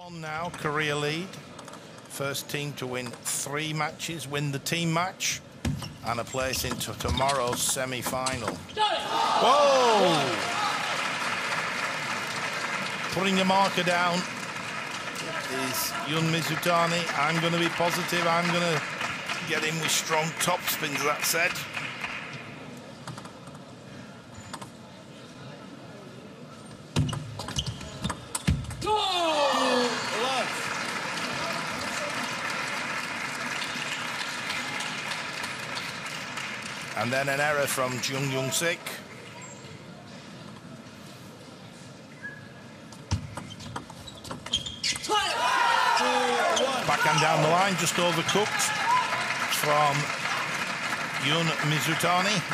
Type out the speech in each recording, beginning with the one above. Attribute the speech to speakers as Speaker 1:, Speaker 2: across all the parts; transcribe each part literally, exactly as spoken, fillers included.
Speaker 1: one now, career lead. First team to win three matches, win the team match, and a place into tomorrow's semi-final. Whoa! Putting a marker down is Jun Mizutani. I'm going to be positive. I'm going to get in with strong top spins, that said. And then an error from Jung Young Sik. Backhand down the line, just overcooked from Jun Mizutani.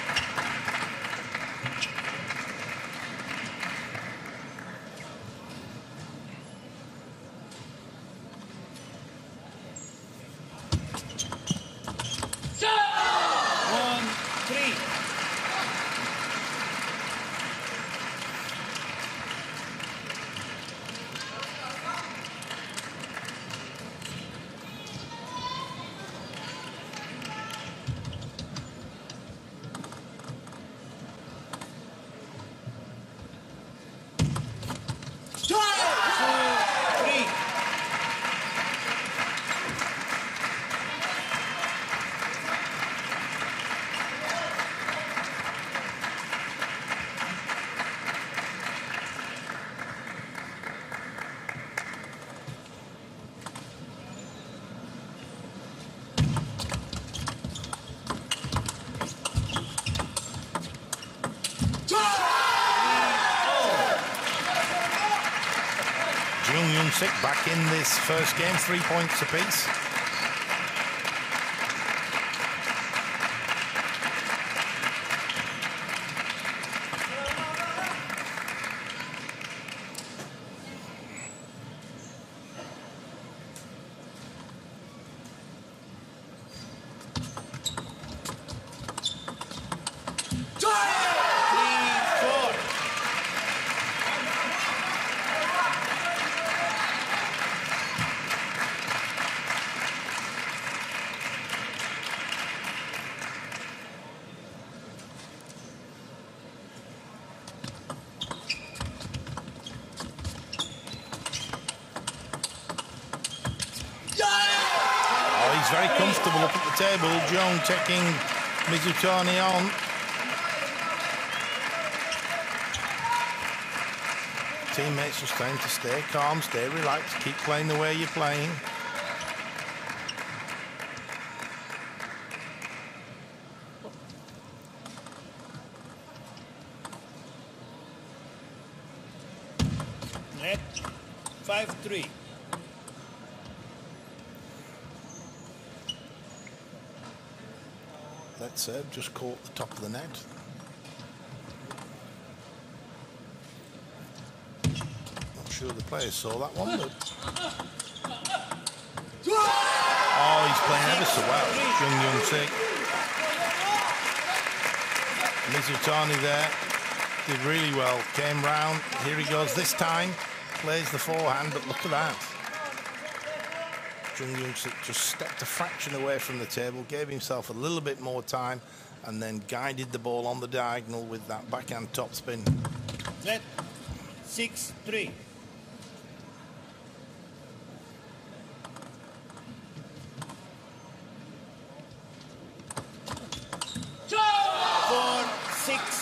Speaker 1: Jung Young Sik back in this first game, three points apiece. He's very comfortable up at the table. Jung taking Mizutani on. Teammates just trying to stay calm, stay relaxed, keep playing the way you're playing.
Speaker 2: Net five three.
Speaker 1: That serve just caught the top of the net. Not sure the players saw that one, but... Oh, he's playing ever so well, Jung Young Sik. Mizutani there, did really well, came round, here he goes this time, plays the forehand, but look at that. Jung Young Sik just stepped a fraction away from the table, gave himself a little bit more time, and then guided the ball on the diagonal with that backhand topspin.
Speaker 2: Net six three. Four six.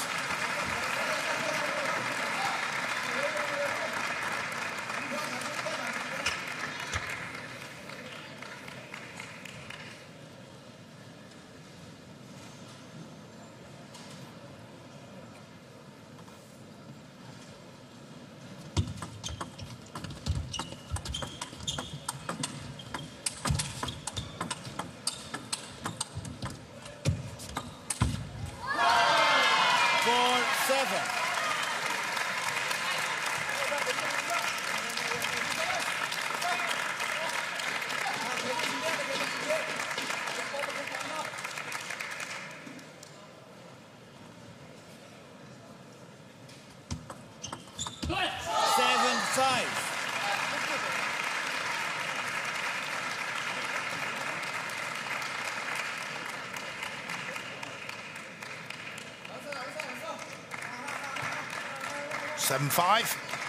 Speaker 1: seven five.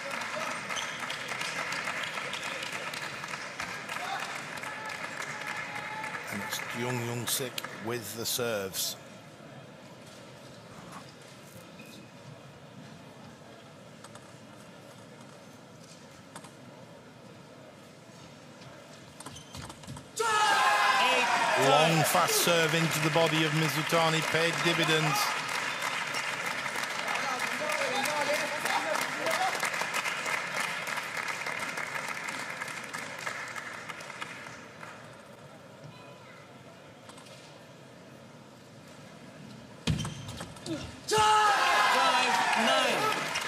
Speaker 1: And it's Jung Young Sik with the serves. Long, fast serve into the body of Mizutani paid dividends.
Speaker 2: Five, nine.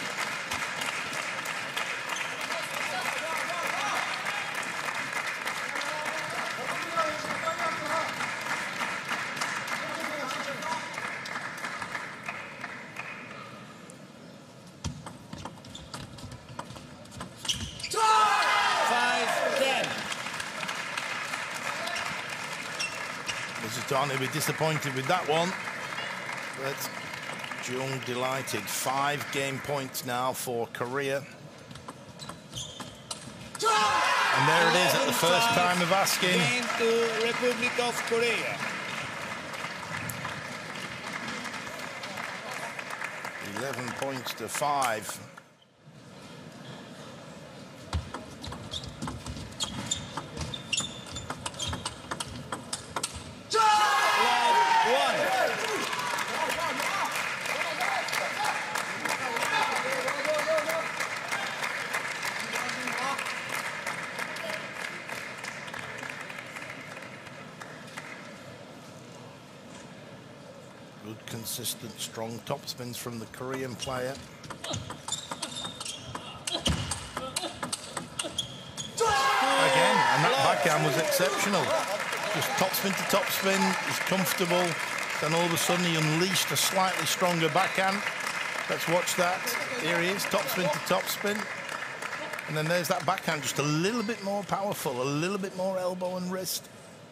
Speaker 1: Mizutani will be disappointed with that one, but Jung delighted. Five game points now for Korea. And there it is at the first time of asking.
Speaker 2: Game to Republic of Korea.
Speaker 1: eleven points to five. Good, consistent, strong topspins from the Korean player. Again, and that backhand was exceptional. Just topspin to topspin, he's comfortable. Then all of a sudden he unleashed a slightly stronger backhand. Let's watch that. Here he is, topspin to topspin. And then there's that backhand, just a little bit more powerful, a little bit more elbow and wrist.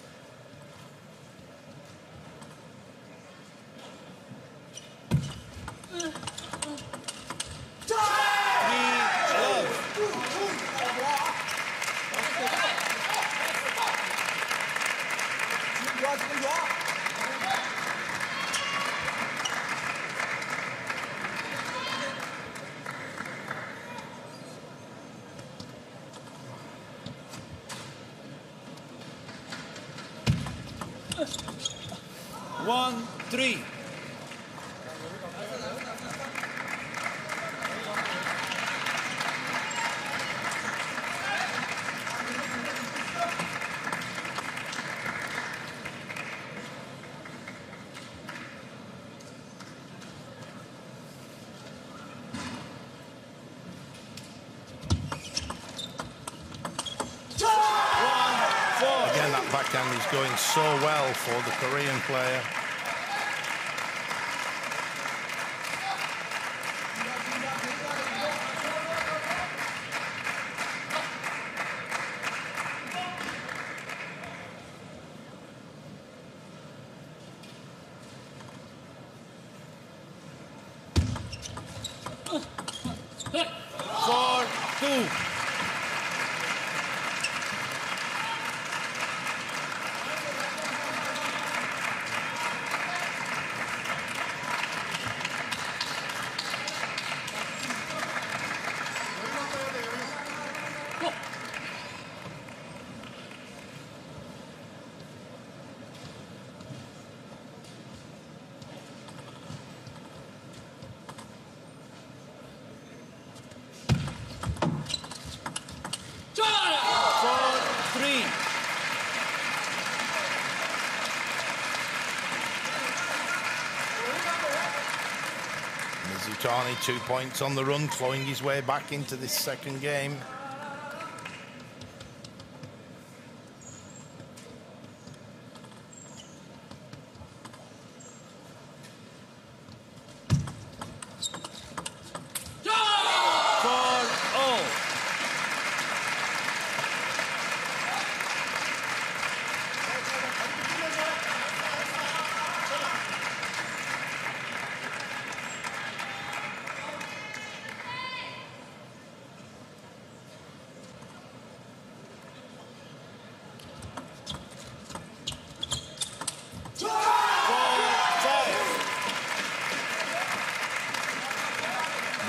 Speaker 2: One, three.
Speaker 1: Again, that backhand is going so well for the Korean player.
Speaker 2: Four, two.
Speaker 1: Mizutani, two points on the run, clawing his way back into this second game.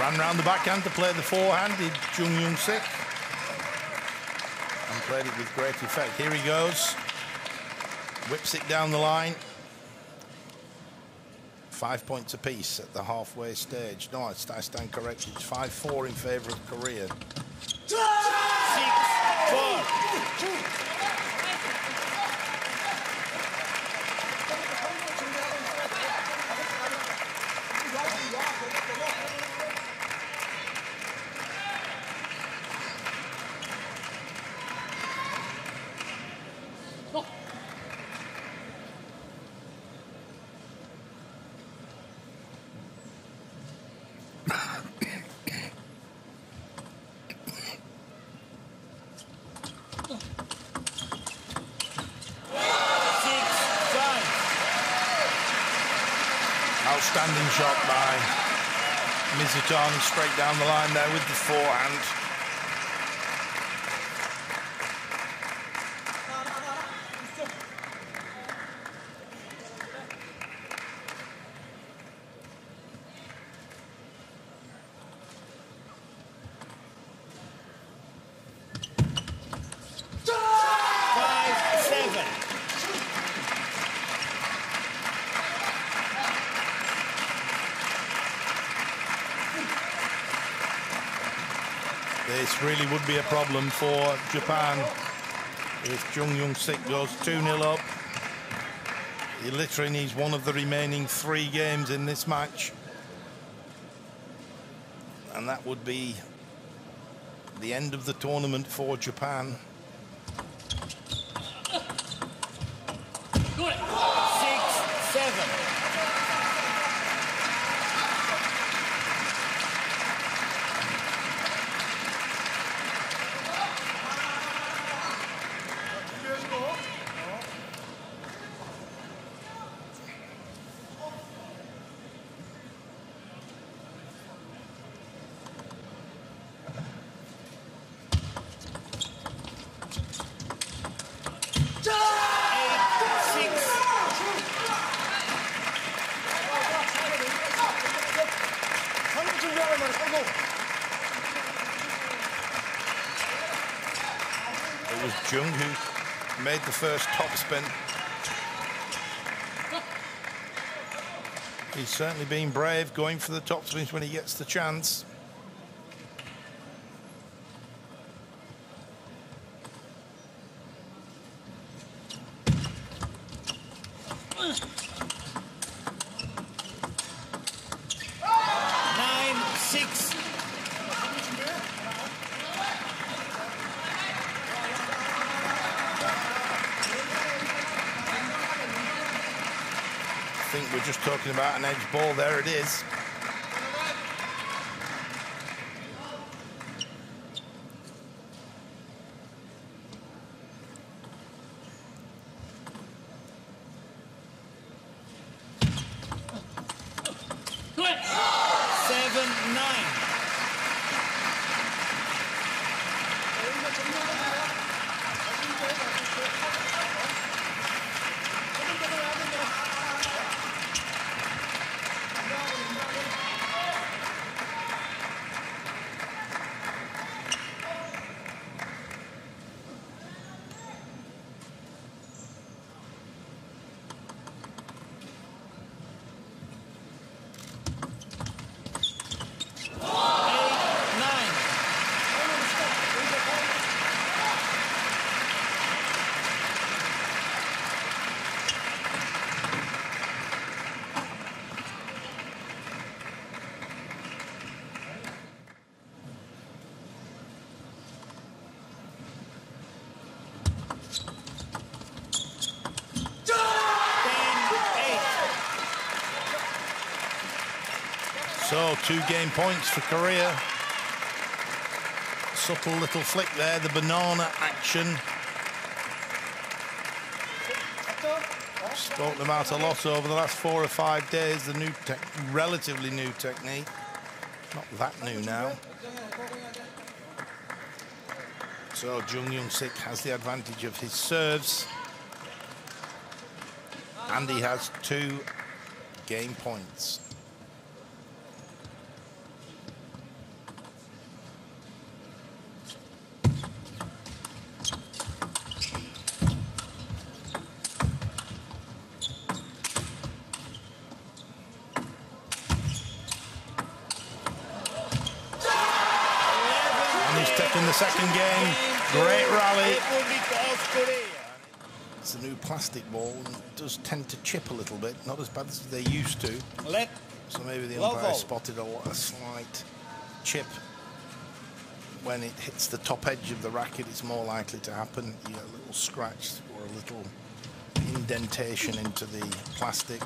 Speaker 1: Ran round the backhand to play the forehand, did Jung Young Sik. And played it with great effect. Here he goes. Whips it down the line. Five points apiece at the halfway stage. No, I stand corrected. It's five four in favour of Korea.
Speaker 2: Six, four.
Speaker 1: Outstanding shot by Mizutani, straight down the line there with the forehand.
Speaker 2: Five, seven.
Speaker 1: This really would be a problem for Japan if Jung Young Sik goes two nil up. He literally needs one of the remaining three games in this match. And that would be the end of the tournament for Japan.
Speaker 2: Six, seven.
Speaker 1: It was Jung who made the first topspin. He's certainly been brave going for the topspins when he gets the chance.
Speaker 2: Nine, six.
Speaker 1: I think we're just talking about an edge ball. There it is.
Speaker 2: Seven, nine.
Speaker 1: So two game points for Korea. Subtle little flick there, the banana action. Spoken about a lot over the last four or five days, the new, tech, relatively new technique. Not that new now. So Jung Young Sik has the advantage of his serves. And he has two game points. second game. Great rally.
Speaker 2: República of Korea.
Speaker 1: It's a new plastic ball and it does tend to chip a little bit, not as bad as they used to.
Speaker 2: Let
Speaker 1: So maybe the
Speaker 2: Low
Speaker 1: umpire
Speaker 2: ball.
Speaker 1: spotted a, a slight chip when it hits the top edge of the racket. It's more likely to happen. You get a little scratch or a little indentation into the plastic.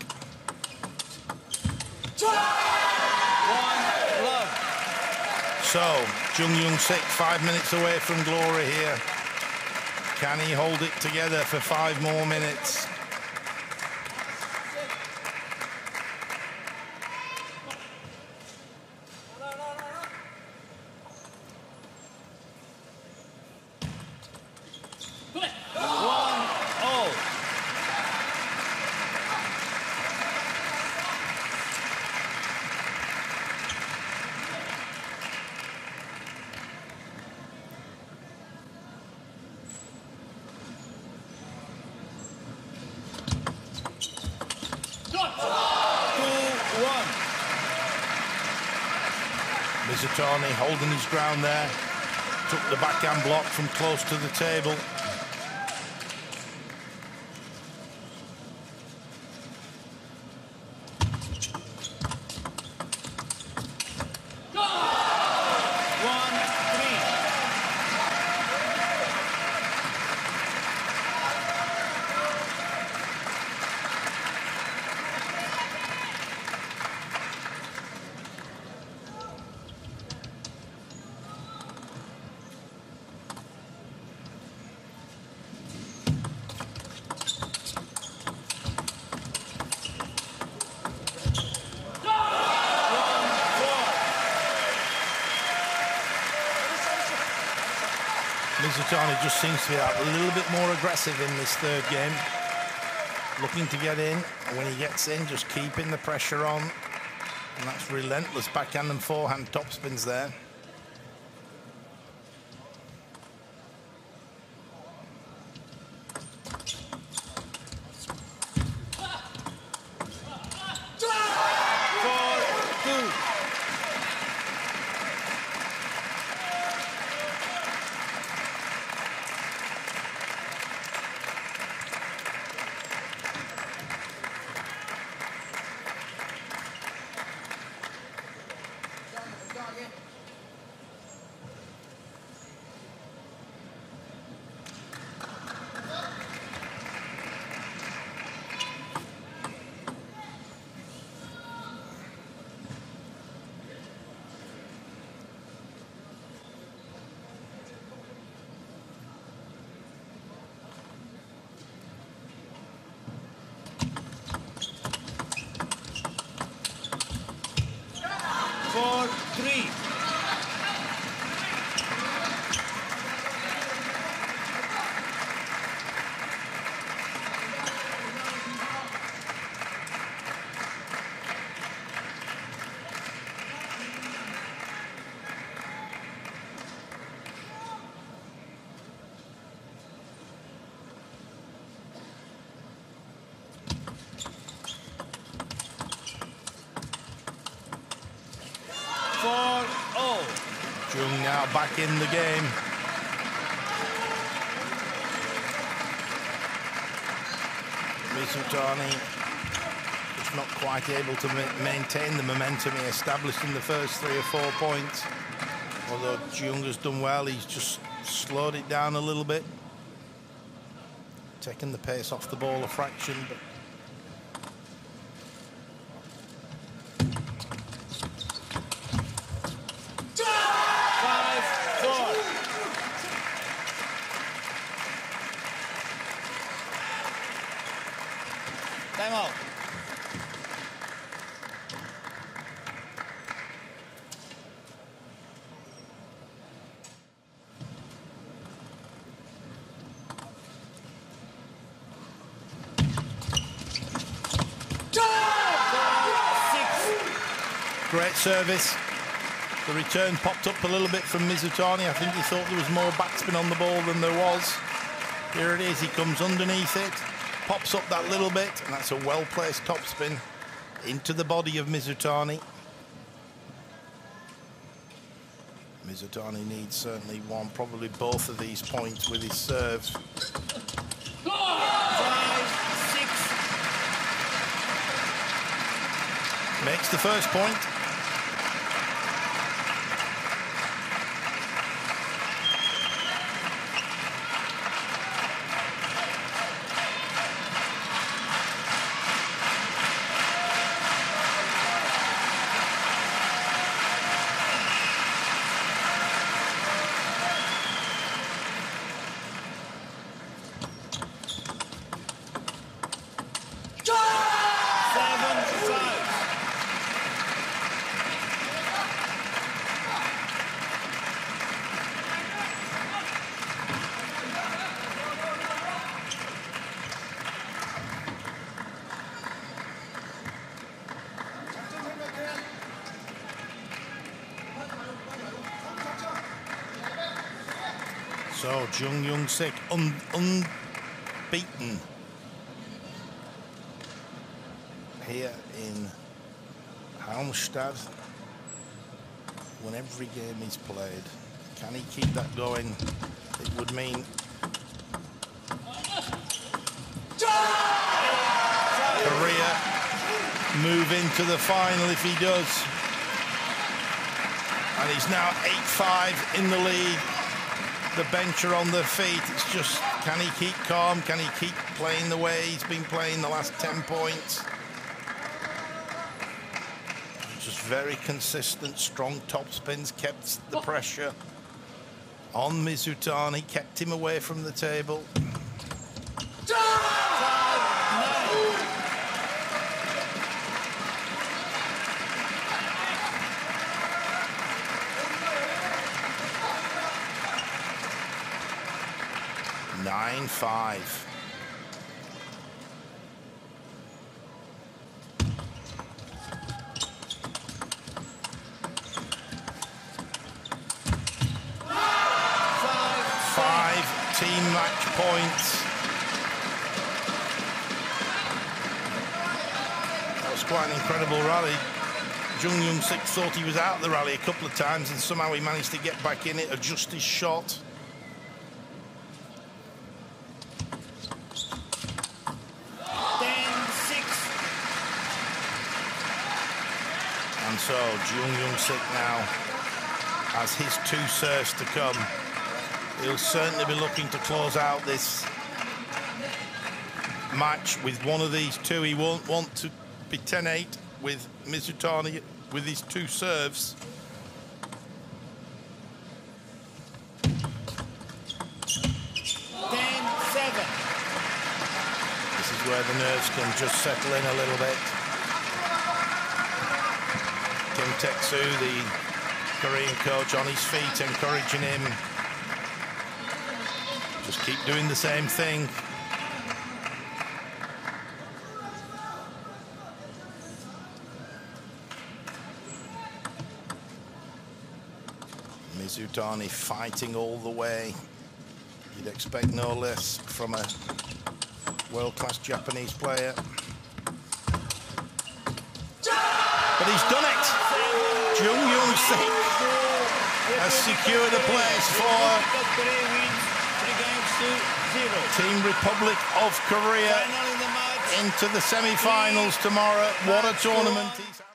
Speaker 2: one love.
Speaker 1: So Jung Young Sik, five minutes away from glory here. Can he hold it together for five more minutes?
Speaker 2: One all. Two one.
Speaker 1: Mizutani holding his ground there. Took the backhand block from close to the table.
Speaker 2: One three.
Speaker 1: Mizutani just seems to be out a little bit more aggressive in this third game. Looking to get in. And when he gets in, just keeping the pressure on. And that's relentless backhand and forehand topspins there.
Speaker 2: Four two. Four three. Four all.
Speaker 1: Jung now back in the game. Mizutani just not quite able to ma maintain the momentum he established in the first three or four points. Although Jung has done well, he's just slowed it down a little bit. Taking the pace off the ball a fraction, but
Speaker 2: Five four. Time out.
Speaker 1: great service. The return popped up a little bit from Mizutani. I think he thought there was more backspin on the ball than there was. Here it is, he comes underneath it, pops up that little bit, and that's a well-placed topspin into the body of Mizutani. Mizutani needs certainly one, probably both of these points with his serve.
Speaker 2: Five, six.
Speaker 1: Makes the first point. So, Jung Young Sik un unbeaten here in Halmstad. When every game is played, can he keep that going? It would mean Korea move into the final if he does. And he's now eight five in the lead. The bench are on their feet. It's just, can he keep calm? Can he keep playing the way he's been playing the last ten points? Just very consistent, strong topspins, kept the pressure on Mizutani, kept him away from the table. nine five. Five team match points. That was quite an incredible rally. Jung Young Sik thought he was out of the rally a couple of times and somehow he managed to get back in it, adjust his shot. And so Jung Young Sik now has his two serves to come. He'll certainly be looking to close out this match with one of these two. He won't want to be ten eight with Mizutani with his two serves.
Speaker 2: ten seven.
Speaker 1: This is where the nerves can just settle in a little bit. Kim Taek-soo, the Korean coach, on his feet, encouraging him. Just keep doing the same thing. Mizutani fighting all the way. You'd expect no less from a world-class Japanese player. But he's done it. Jung Young Sik has secured a place for Team Republic of Korea into the semi-finals tomorrow. What a tournament.